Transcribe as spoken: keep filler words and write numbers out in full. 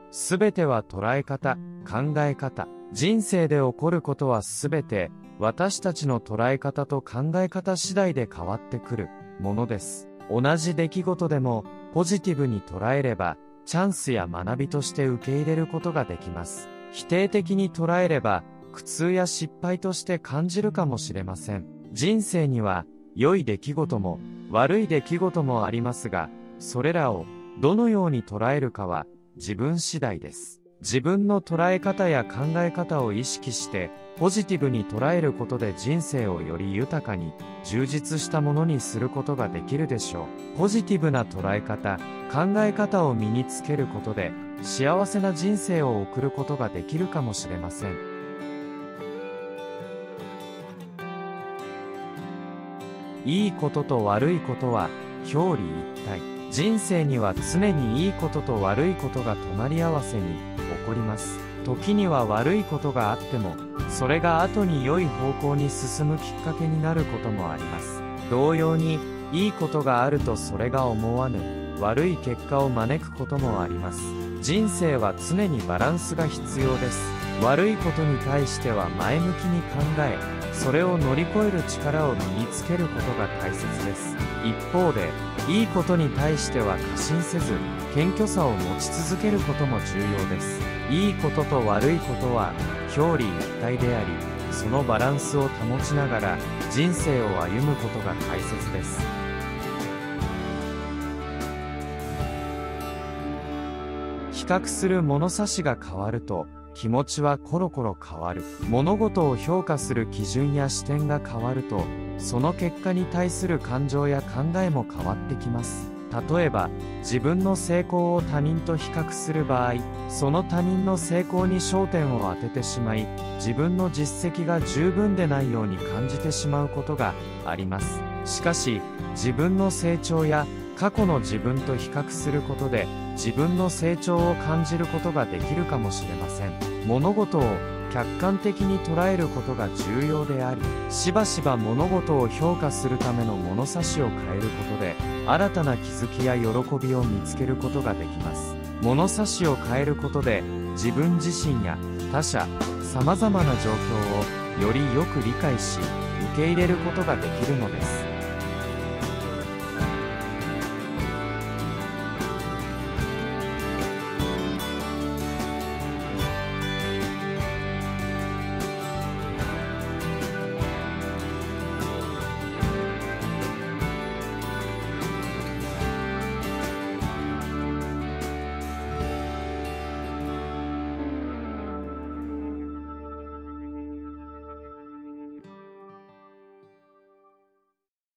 すべては捉え方、考え方。人生で起こることはすべて、私たちの捉え方と考え方次第で変わってくるものです。同じ出来事でも、ポジティブに捉えれば、チャンスや学びとして受け入れることができます。否定的に捉えれば、苦痛や失敗として感じるかもしれません。人生には、良い出来事も、悪い出来事もありますが、それらを、どのように捉えるかは、自分次第です。自分の捉え方や考え方を意識して、ポジティブに捉えることで人生をより豊かに、充実したものにすることができるでしょう。ポジティブな捉え方、考え方を身につけることで、幸せな人生を送ることができるかもしれません。いいことと悪いことは、表裏一体。人生には常にいいことと悪いことが隣り合わせに起こります。時には悪いことがあっても、それが後に良い方向に進むきっかけになることもあります。同様に、いいことがあるとそれが思わぬ悪い結果を招くこともあります。人生は常にバランスが必要です。悪いことに対しては前向きに考え、それを乗り越える力を身につけることが大切です。一方で、いいことに対しては過信せず、謙虚さを持ち続けることも重要です。いいことと悪いことは表裏一体であり、そのバランスを保ちながら人生を歩むことが大切です。比較する物差しが変わると、気持ちはコロコロ変わる。物事を評価する基準や視点が変わると、その結果に対する感情や考えも変わってきます。例えば、自分の成功を他人と比較する場合、その他人の成功に焦点を当ててしまい、自分の実績が十分でないように感じてしまうことがあります。しかし、自分の成長や過去の自分と比較することで、自分の成長を感じることができるかもしれません。物事を客観的に捉えることが重要であり、しばしば物事を評価するための物差しを変えることで、新たな気づきや喜びを見つけることができます。物差しを変えることで、自分自身や他者、様々な状況をよりよく理解し、受け入れることができるのです。